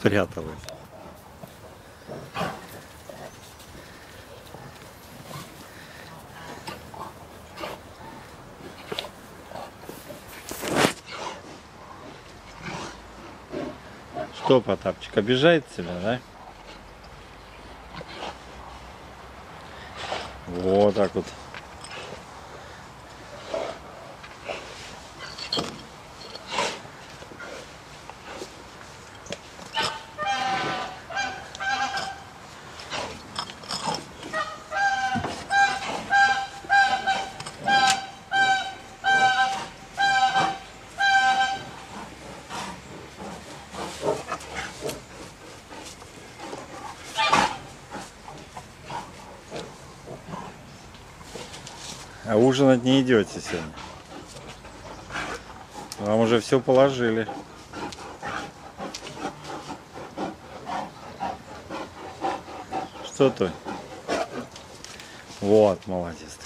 спряталась. Что, Потапчик, обижает тебя, да? Вот так вот. А ужинать не идете сегодня? Вам уже все положили. Что ты? Вот, молодец.